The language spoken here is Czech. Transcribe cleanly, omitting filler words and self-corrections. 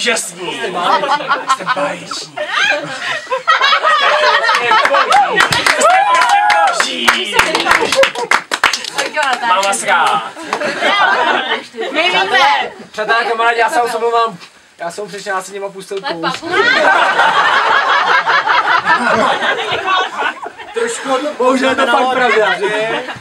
úžasný. Jste báječní. Jste boží. Mám vás rád. My víme. Přátelé, kamarádi, já se omlouvám. Já jsem přečně asi něma pustil kous. Trošku, bohužel to fakt pravda, že?